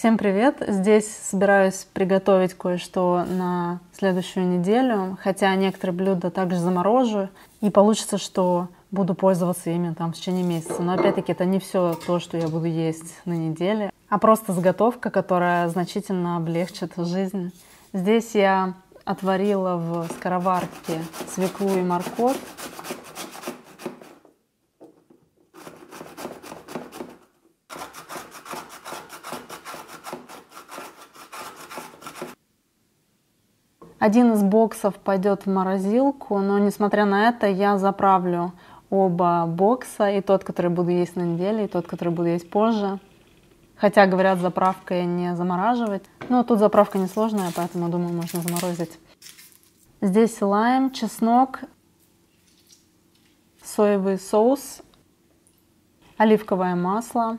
Всем привет! Здесь собираюсь приготовить кое-что на следующую неделю, хотя некоторые блюда также заморожу, и получится, что буду пользоваться ими там в течение месяца. Но опять-таки это не все то, что я буду есть на неделе, а просто заготовка, которая значительно облегчит жизнь. Здесь я отварила в скороварке свеклу и морковь. Один из боксов пойдет в морозилку, но несмотря на это я заправлю оба бокса, и тот, который буду есть на неделе, и тот, который буду есть позже. Хотя, говорят, заправкой не замораживать. Но тут заправка несложная, поэтому, думаю, можно заморозить. Здесь лайм, чеснок, соевый соус, оливковое масло.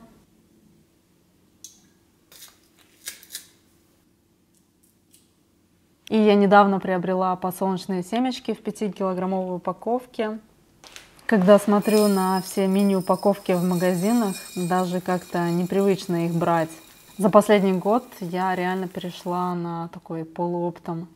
И я недавно приобрела подсолнечные семечки в 5-килограммовой упаковке. Когда смотрю на все мини-упаковки в магазинах, даже как-то непривычно их брать. За последний год я реально перешла на такой полуоптом.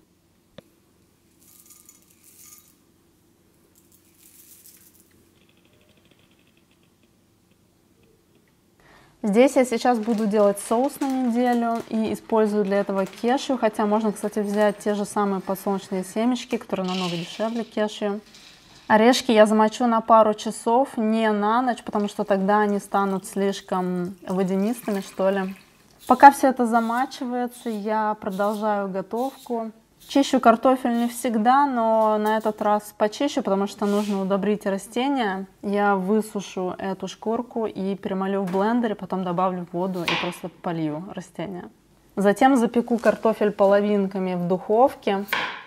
Здесь я сейчас буду делать соус на неделю и использую для этого кешью, хотя можно, кстати, взять те же самые подсолнечные семечки, которые намного дешевле кешью. Орешки я замочу на пару часов, не на ночь, потому что тогда они станут слишком водянистыми, что ли. Пока все это замачивается, я продолжаю готовку. Чищу картофель не всегда, но на этот раз почищу, потому что нужно удобрить растения. Я высушу эту шкурку и перемолю в блендере, потом добавлю воду и просто полью растения. Затем запеку картофель половинками в духовке.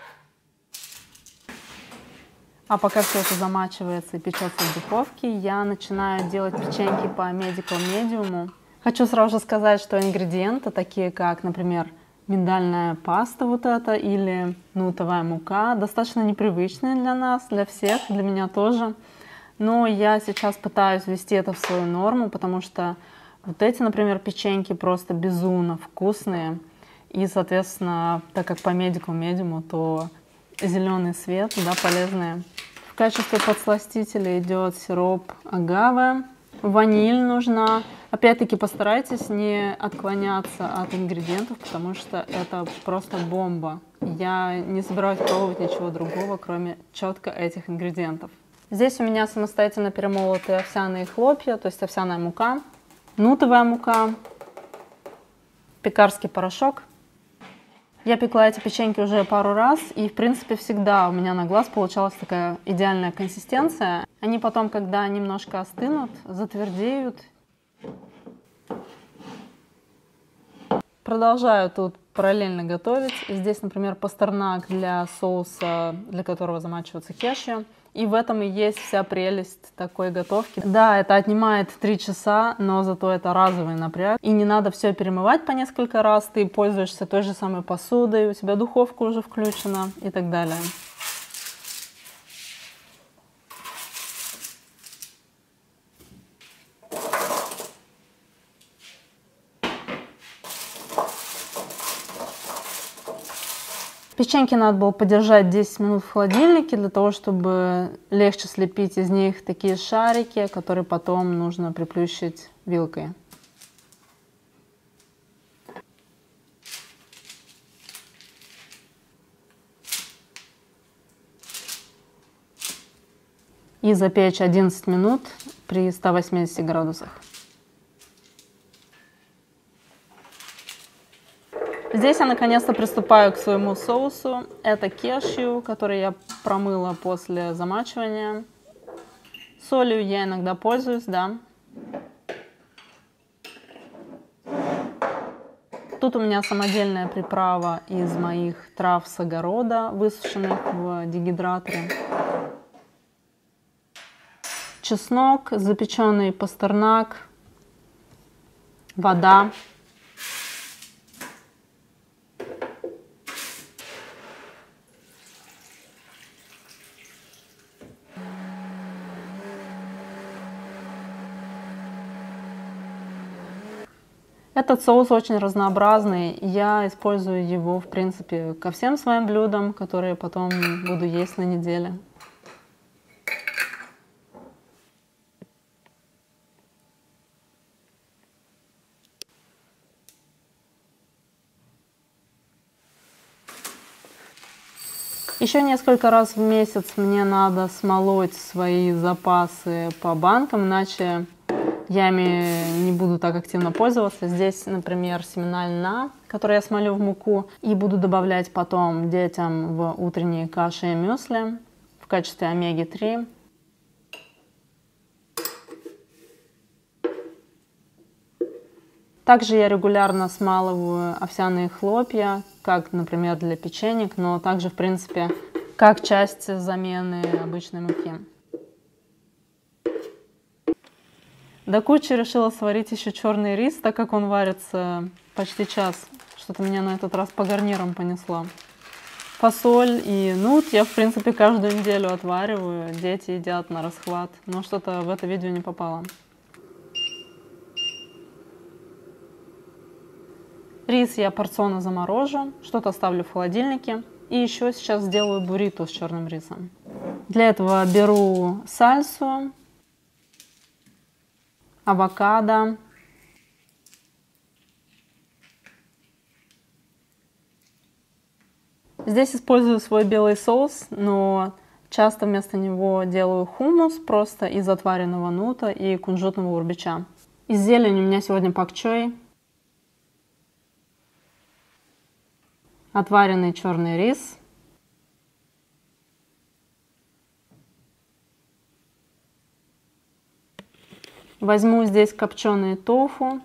А пока все это замачивается и печется в духовке, я начинаю делать печеньки по Medical Medium. Хочу сразу же сказать, что ингредиенты, такие как, например, миндальная паста вот эта или нутовая мука, достаточно непривычные для нас, для всех, для меня тоже. Но я сейчас пытаюсь ввести это в свою норму, потому что вот эти, например, печеньки просто безумно вкусные. И, соответственно, так как по Medical Medium, то зеленый свет, да, полезные. В качестве подсластителя идет сироп агаве. Ваниль нужна. Опять-таки постарайтесь не отклоняться от ингредиентов, потому что это просто бомба. Я не собираюсь пробовать ничего другого, кроме четко этих ингредиентов. Здесь у меня самостоятельно перемолотые овсяные хлопья, то есть овсяная мука, нутовая мука, пекарский порошок. Я пекла эти печеньки уже пару раз, и, в принципе, всегда у меня на глаз получалась такая идеальная консистенция. Они потом, когда немножко остынут, затвердеют. Продолжаю тут параллельно готовить. Здесь, например, пастернак для соуса, для которого замачивается кешью. И в этом и есть вся прелесть такой готовки. Да, это отнимает 3 часа, но зато это разовый напряг. И не надо все перемывать по несколько раз. Ты пользуешься той же самой посудой, у тебя духовка уже включена и так далее. Печеньки надо было подержать 10 минут в холодильнике, для того, чтобы легче слепить из них такие шарики, которые потом нужно приплющить вилкой. И запечь 11 минут при 180 градусах. Здесь я наконец-то приступаю к своему соусу. Это кешью, который я промыла после замачивания. Солью я иногда пользуюсь, да. Тут у меня самодельная приправа из моих трав с огорода, высушенных в дегидраторе. Чеснок, запеченный пастернак, вода. Этот соус очень разнообразный, я использую его, в принципе, ко всем своим блюдам, которые потом буду есть на неделе. Еще несколько раз в месяц мне надо смолоть свои запасы по банкам, иначе я ими не буду так активно пользоваться. Здесь, например, семена льна, которые я смолю в муку и буду добавлять потом детям в утренние каши и мюсли в качестве омеги-3. Также я регулярно смалываю овсяные хлопья, как, например, для печенек, но также, в принципе, как часть замены обычной муки. До кучи решила сварить еще черный рис, так как он варится почти час. Что-то меня на этот раз по гарнирам понесло. Фасоль и нут я, в принципе, каждую неделю отвариваю. Дети едят на расхват, но что-то в это видео не попало. Рис я порционно заморожу, что-то оставлю в холодильнике. И еще сейчас сделаю буррито с черным рисом. Для этого беру сальсу, авокадо, здесь использую свой белый соус, но часто вместо него делаю хумус просто из отваренного нута и кунжутного урбича. Из зелени у меня сегодня пак чой, отваренный черный рис, возьму здесь копченый тофу,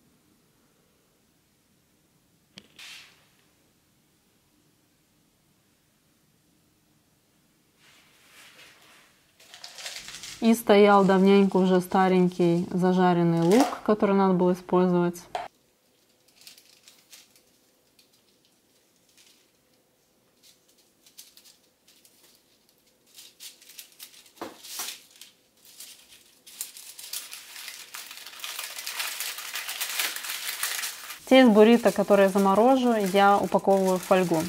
и стоял давненько уже старенький зажаренный лук, который надо было использовать. Те из буррито, которые заморожу, я упаковываю в фольгу.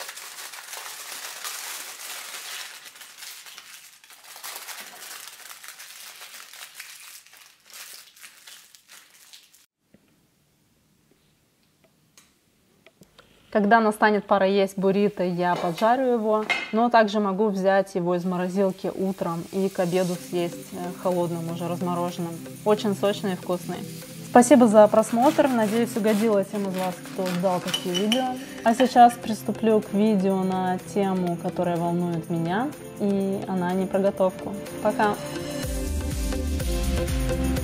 Когда настанет пора есть буррито, я поджарю его, но также могу взять его из морозилки утром и к обеду съесть холодным, уже размороженным. Очень сочный и вкусный. Спасибо за просмотр, надеюсь, угодила тем из вас, кто ждал такие видео. А сейчас приступлю к видео на тему, которая волнует меня, и она не про готовку. Пока!